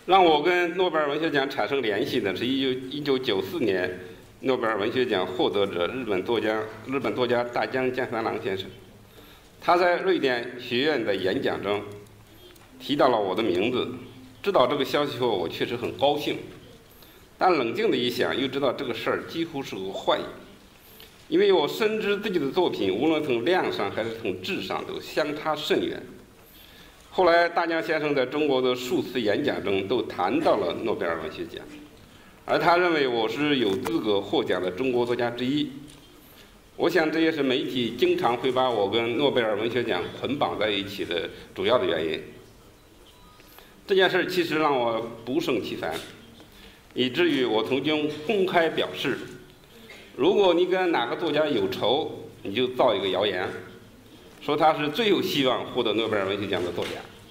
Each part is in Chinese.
让我跟诺贝尔文学奖产生联系的是1994年诺贝尔文学奖获得者日本作家大江健三郎先生。他在瑞典学院的演讲中提到了我的名字。知道这个消息后，我确实很高兴，但冷静的一想，又知道这个事儿几乎是个幻影，因为我深知自己的作品无论从量上还是从质上都相差甚远。后来，大江先生在中国的数次演讲中都谈到了诺贝尔文学奖，而他认为我是有资格获奖的中国作家之一。我想这也是媒体经常会把我跟诺贝尔文学奖捆绑在一起的主要的原因。这件事其实让我不胜其烦，以至于我曾经公开表示，如果你跟哪个作家有仇，你就造一个谣言，说他是最有希望获得诺贝尔文学奖的作家。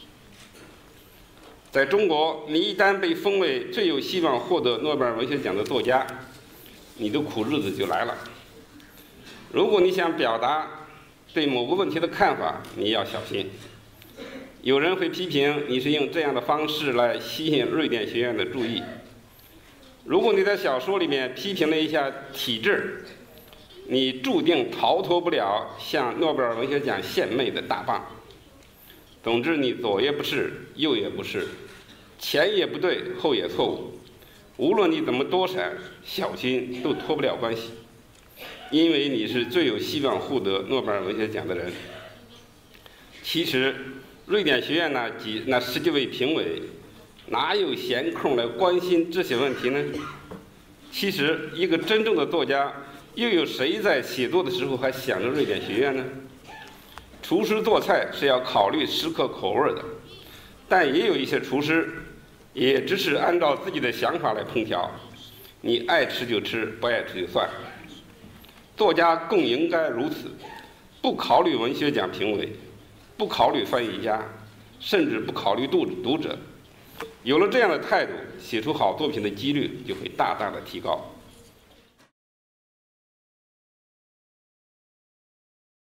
在中国，你一旦被封为最有希望获得诺贝尔文学奖的作家，你的苦日子就来了。如果你想表达对某个问题的看法，你要小心。有人会批评你是用这样的方式来吸引瑞典学院的注意。如果你在小说里面批评了一下体制，你注定逃脱不了向诺贝尔文学奖献媚的大棒。总之，你左也不是，右也不是，前也不对，后也错误。无论你怎么躲闪、小心，都脱不了关系，因为你是最有希望获得诺贝尔文学奖的人。其实，瑞典学院那10几位评委，哪有闲空来关心这些问题呢？其实，一个真正的作家，又有谁在写作的时候还想着瑞典学院呢？厨师做菜是要考虑食客口味的，但也有一些厨师，也只是按照自己的想法来烹调，你爱吃就吃，不爱吃就算。作家更应该如此，不考虑文学奖评委，不考虑翻译家，甚至不考虑读者。有了这样的态度，写出好作品的几率就会大大的提高。